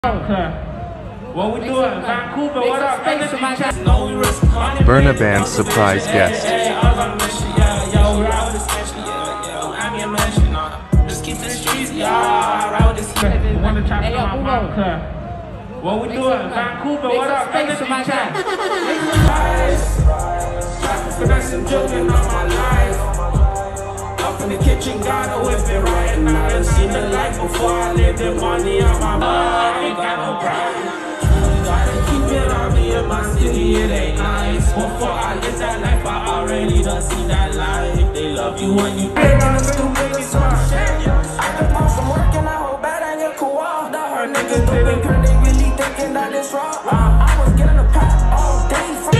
What we doing? Vancouver, what up? BURNA BANDZ surprise guest. Just keep the streets, what we doing? Vancouver, what up? Finessing, joking on my life. Up in the kitchen, gotta whip it right now. I've seen the life before I lived in money on my mind. Ain't got no pride. Gotta keep it on me in my city, it ain't nice. Before I live that life, I already done seen that life. They love you when you big on the stupid baby smart. I can pop some work and I hope bad I get cool off. That her niggas didn't care, they really thinking that it's wrong. I was getting a pack all day from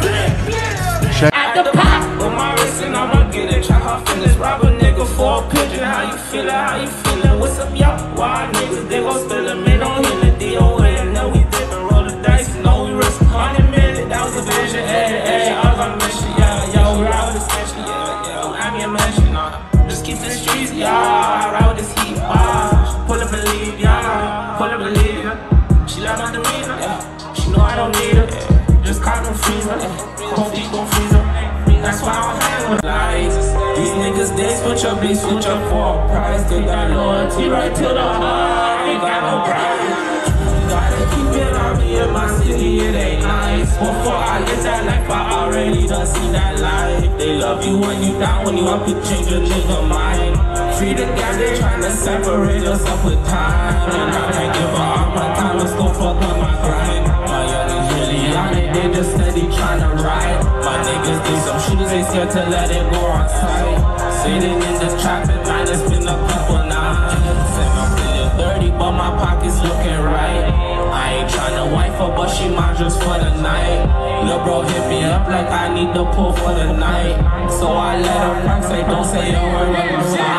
At the pop. With my wrist and I'ma get it. Try her feelings, rob a nigga for a pigeon. How you feelin'? How you feelin'? What's up, y'all? Wild niggas, they gon' spill it. Man, don't hear the DOA. And then we dippin', roll the dice. You know we risk 100 million. That was a vision. Ay, I was on a mission. Yeah, yo, we ride with this mission. Yeah, I'm your mission. Just keep the streets, yeah. I ride with this heat. Pull up and leave, yeah. Pull up and leave, yeah. She love my demeanor. She know I don't need her. Just caught them freezer. Hope he gon' freeze her. That's why I don't hang with lies. These niggas, they switch up for a price. They got loyalty right to the heart. Ain't got no pride. Gotta keep it on me in my city, it ain't nice. Before I live that life, I already done seen that life. They love you when you down, when you up, you change your nigga mind. Free the guys, they tryna separate us up with time. And I can't give her all my time, let's go fuck up my grind. My youngins really on it, they just steady tryna ride. My niggas do some shooters, they scared to let it go on sight. Sitting in the traffic, man, it's been a couple nights. And I'm feeling dirty, but my pocket's looking right. I ain't tryna wife her, but she mine just for the night. Lil' bro hit me up like I need the pull for the night. So I let her rock, say don't say a word when I'm